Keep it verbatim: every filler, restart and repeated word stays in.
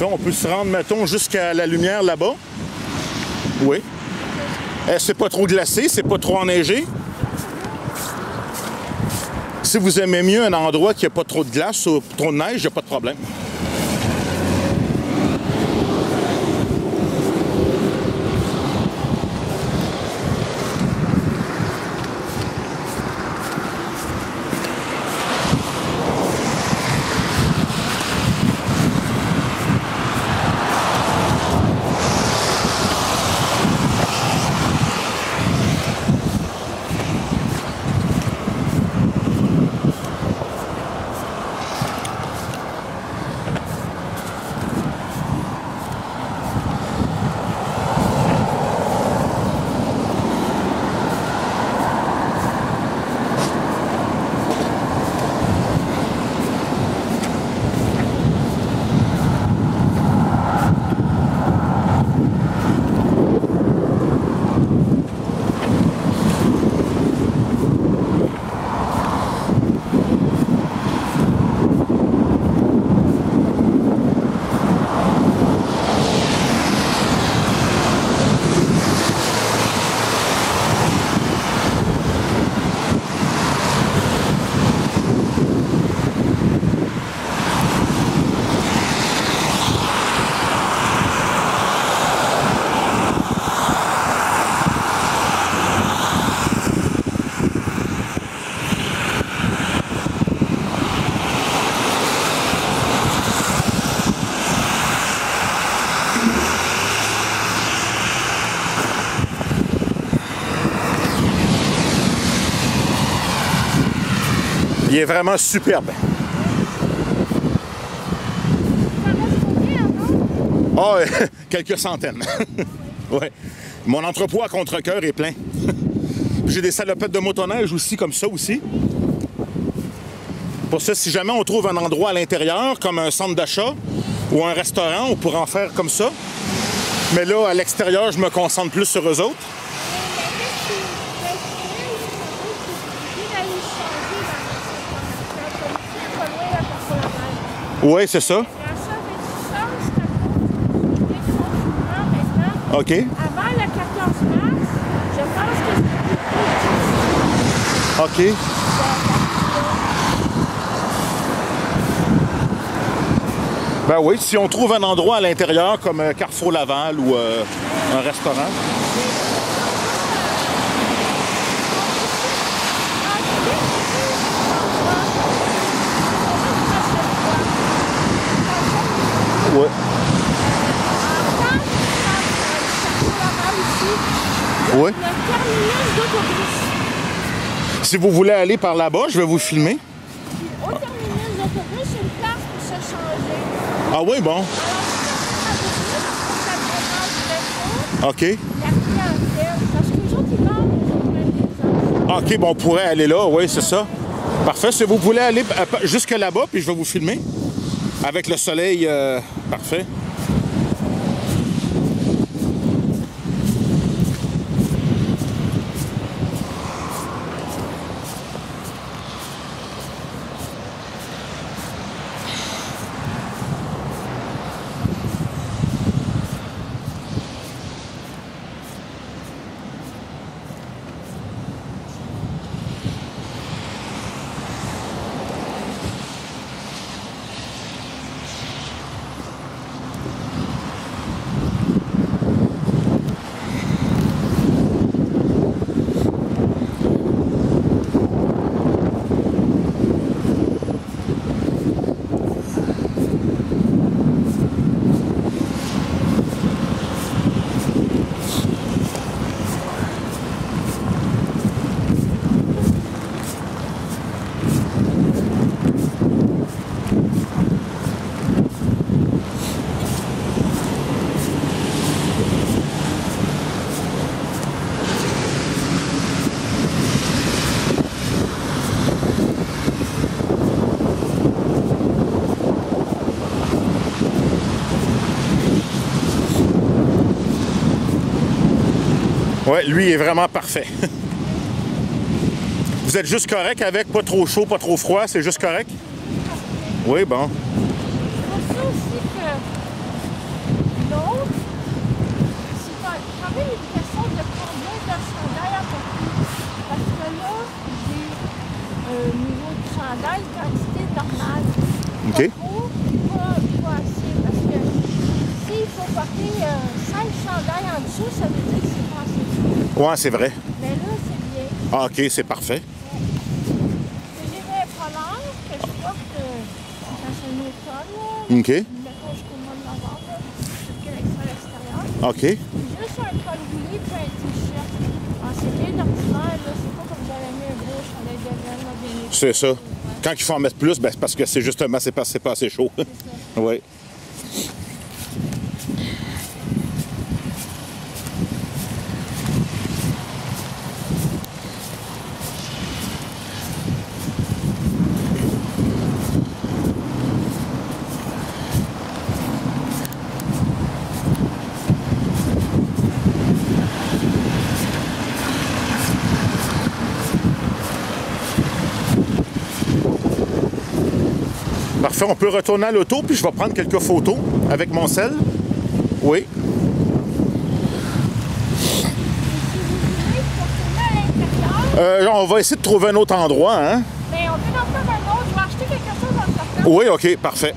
Parfait. On peut se rendre, mettons, jusqu'à la lumière là-bas. Oui. Eh, c'est pas trop glacé, c'est pas trop enneigé. Si vous aimez mieux un endroit qui n'a pas trop de glace ou trop de neige, il n'y a pas de problème. Il est vraiment superbe. Ah, oh, quelques centaines. Ouais. Mon entrepôt à contre-cœur est plein. J'ai des salopettes de motoneige aussi, comme ça aussi. Pour ça, si jamais on trouve un endroit à l'intérieur, comme un centre d'achat ou un restaurant, on pourra en faire comme ça. Mais là, à l'extérieur, je me concentre plus sur eux autres. Oui, c'est ça. OK. Avant le quatorze mars, je pense que OK. c'est Ben oui, si on trouve un endroit à l'intérieur comme Carrefour Laval ou euh, un restaurant. Ouais. Oui. Le terminus d'autobus. Si vous voulez aller par là-bas, je vais vous filmer. Au terminus d'autobus, une place pour se changer. Ah oui, bon. Alors, OK. la clientèle, parce que les autres, ils dorment, OK, bon, on pourrait aller là, oui, c'est ça. Parfait. Si vous voulez aller jusque là-bas, puis je vais vous filmer. Avec le soleil, euh, parfait. Ouais, lui est vraiment parfait. Vous êtes juste correct avec? Pas trop chaud, pas trop froid, c'est juste correct? Oui, bon. C'est pour ça aussi que chandail quantité normale. OK. Pas trop, pas, pas assez. Parce que s'il faut porter euh, cinq chandails en dessous, ça veut dire que c'est pas assez. Ouais, c'est vrai. Mais là, c'est bien. Ah, OK, c'est parfait. J'ai des polars que je porte euh, quand c'est l'automne. OK. Mettons jusqu'au mois de novembre, là, jusqu'à l'extérieur. OK. Juste un col roulé puis un t-shirt. Ah, c'est bien ordinaire, là. C'est pas comme j'avais mis un gros chandail de laine, là, bien épais. C'est ça. Quand il faut en mettre plus, ben, c'est parce que c'est justement, c'est pas, c'est pas assez chaud. C'est ça. Oui. Parfait, on peut retourner à l'auto, puis je vais prendre quelques photos avec mon sel. Oui. Et si vous voulez, pour tourner à l'intérieur, Euh, on va essayer de trouver un autre endroit, hein? ben, on peut en faire un autre. Je vais acheter quelque chose en sortant. Oui, OK, parfait.